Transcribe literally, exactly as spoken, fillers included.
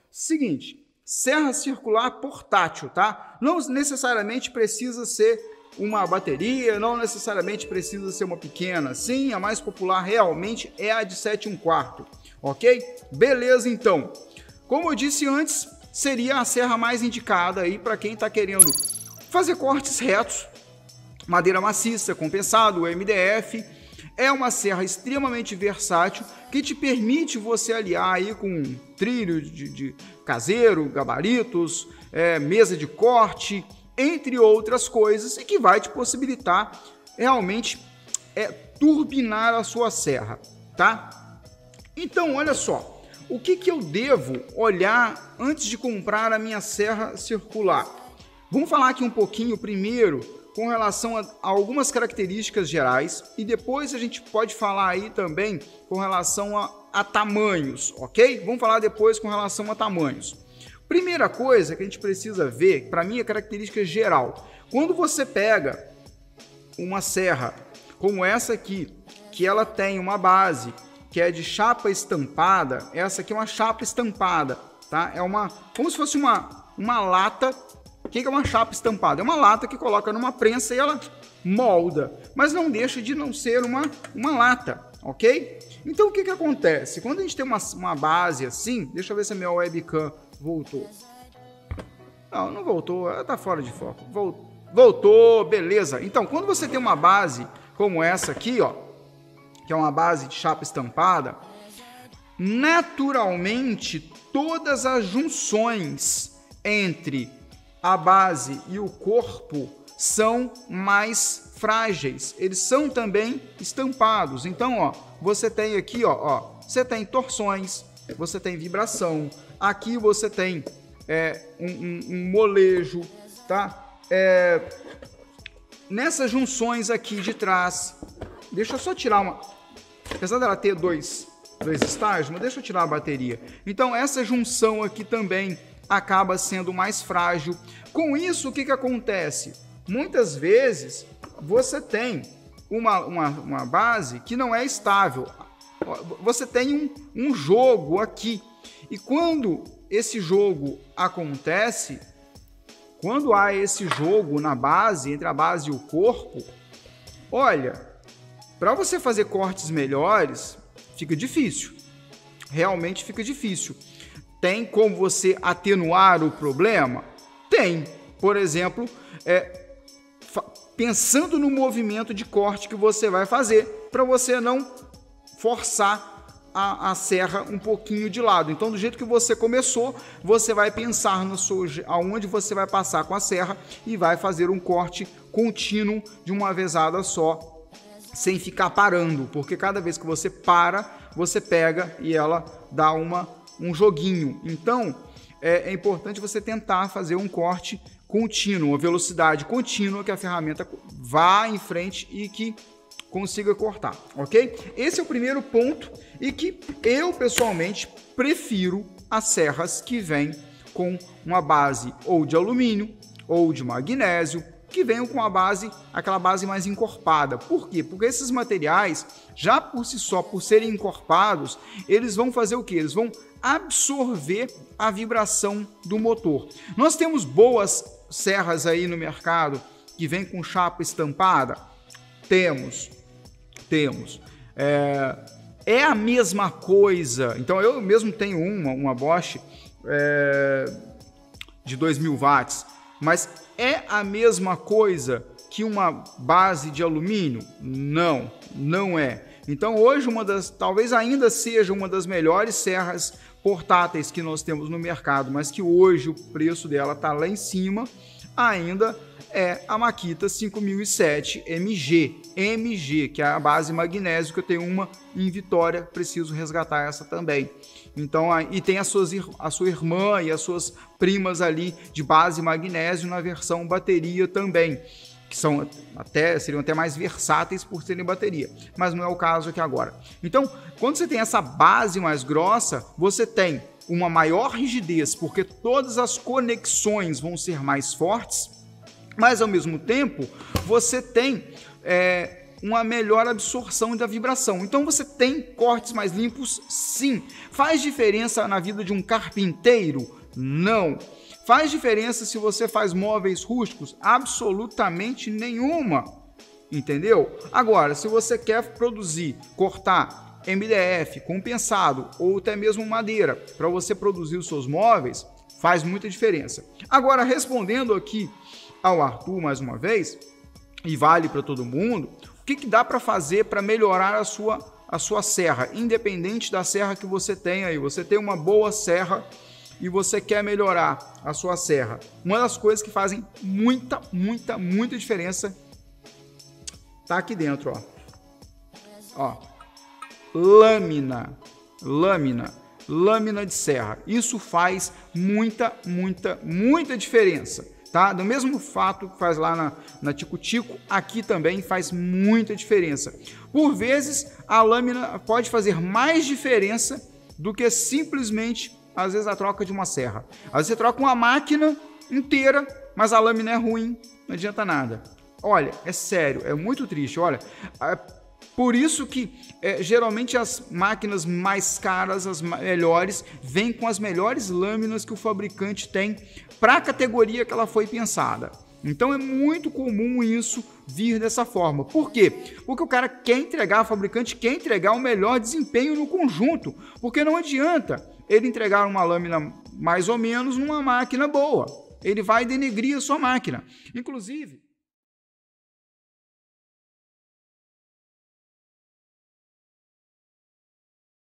Seguinte, serra circular portátil, tá? Não necessariamente precisa ser uma bateria, não necessariamente precisa ser uma pequena. Sim, a mais popular realmente é a de sete e um quarto, ok? Beleza, então. Como eu disse antes, seria a serra mais indicada aí para quem está querendo fazer cortes retos, madeira maciça, compensado, o M D F. É uma serra extremamente versátil que te permite você aliar aí com trilho de, de caseiro, gabaritos, é, mesa de corte, entre outras coisas, e que vai te possibilitar realmente é, turbinar a sua serra, tá? Então, olha só, o que, que eu devo olhar antes de comprar a minha serra circular? Vamos falar aqui um pouquinho primeiro com relação a algumas características gerais e depois a gente pode falar aí também com relação a, a tamanhos, ok? Vamos falar depois com relação a tamanhos. Primeira coisa que a gente precisa ver, para mim é característica geral. Quando você pega uma serra como essa aqui, que ela tem uma base que é de chapa estampada, essa aqui é uma chapa estampada, tá? É uma, como se fosse uma, uma lata. O que é uma chapa estampada? É uma lata que coloca numa prensa e ela molda, mas não deixa de não ser uma, uma lata, ok? Então o que, que acontece? Quando a gente tem uma, uma base assim, deixa eu ver se a minha webcam voltou. Não, não voltou, ela tá fora de foco. Voltou, beleza. Então, quando você tem uma base como essa aqui, ó, que é uma base de chapa estampada, naturalmente todas as junções entre a base e o corpo são mais frágeis. Eles são também estampados. Então, ó, você tem aqui, ó, ó, você tem torções, você tem vibração. Aqui você tem é, um, um, um molejo, tá? É, nessas junções aqui de trás, deixa eu só tirar uma... Apesar dela ter dois, dois estágios, mas deixa eu tirar a bateria. Então, essa junção aqui também acaba sendo mais frágil. Com isso, o que, que acontece? Muitas vezes você tem uma, uma, uma base que não é estável. Você tem um, um jogo aqui. E quando esse jogo acontece, quando há esse jogo na base, entre a base e o corpo, olha, para você fazer cortes melhores, fica difícil. Realmente fica difícil. Tem como você atenuar o problema? Tem. Por exemplo, é, pensando no movimento de corte que você vai fazer, para você não forçar a, a serra um pouquinho de lado. Então, do jeito que você começou, você vai pensar no seu, aonde você vai passar com a serra e vai fazer um corte contínuo de uma vezada só, sem ficar parando, porque cada vez que você para, você pega e ela dá uma um joguinho. Então, é, é importante você tentar fazer um corte contínuo, uma velocidade contínua, que a ferramenta vá em frente e que consiga cortar, ok? Esse é o primeiro ponto e que eu, pessoalmente, prefiro as serras que vêm com uma base ou de alumínio ou de magnésio, que venham com a base, aquela base mais encorpada. Por quê? Porque esses materiais, já por si só, por serem encorpados, eles vão fazer o quê? Eles vão absorver a vibração do motor. Nós temos boas serras aí no mercado que vem com chapa estampada? Temos, temos. É, é a mesma coisa. Então eu mesmo tenho uma, uma Bosch é, de dois mil watts, mas é a mesma coisa que uma base de alumínio? Não, não é. Então hoje uma das, talvez ainda seja uma das melhores serras portáteis que nós temos no mercado, mas que hoje o preço dela está lá em cima, ainda é a Makita cinco mil e sete M G, M G, que é a base magnésio, que eu tenho uma em Vitória, preciso resgatar essa também. Então, e tem as suas, a sua irmã e as suas primas ali de base magnésio na versão bateria também, que são até, seriam até mais versáteis por serem bateria, mas não é o caso aqui agora. Então, quando você tem essa base mais grossa, você tem uma maior rigidez, porque todas as conexões vão ser mais fortes, mas ao mesmo tempo você tem é, uma melhor absorção da vibração. Então você tem cortes mais limpos, sim. Faz diferença na vida de um carpinteiro? Não. Faz diferença se você faz móveis rústicos? Absolutamente nenhuma. Entendeu? Agora, se você quer produzir, cortar M D F, compensado ou até mesmo madeira para você produzir os seus móveis, faz muita diferença. Agora, respondendo aqui ao Arthur mais uma vez, e vale para todo mundo, o que, que dá para fazer para melhorar a sua, a sua serra, independente da serra que você tem aí. Você tem uma boa serra e você quer melhorar a sua serra. Uma das coisas que fazem muita, muita, muita diferença tá aqui dentro, ó. Ó. Lâmina, lâmina, lâmina de serra. Isso faz muita, muita, muita diferença, tá? Do mesmo fato que faz lá na, na Tico-Tico, aqui também faz muita diferença. Por vezes, a lâmina pode fazer mais diferença do que simplesmente, às vezes, a troca de uma serra. Às vezes você troca uma máquina inteira, mas a lâmina é ruim, não adianta nada. Olha, é sério, é muito triste, olha. É por isso que é, geralmente as máquinas mais caras, as melhores, vêm com as melhores lâminas que o fabricante tem para a categoria que ela foi pensada. Então é muito comum isso vir dessa forma. Por quê? Porque o cara quer entregar, o fabricante quer entregar o melhor desempenho no conjunto. Porque não adianta ele entregar uma lâmina mais ou menos numa máquina boa. Ele vai denegrir a sua máquina. Inclusive...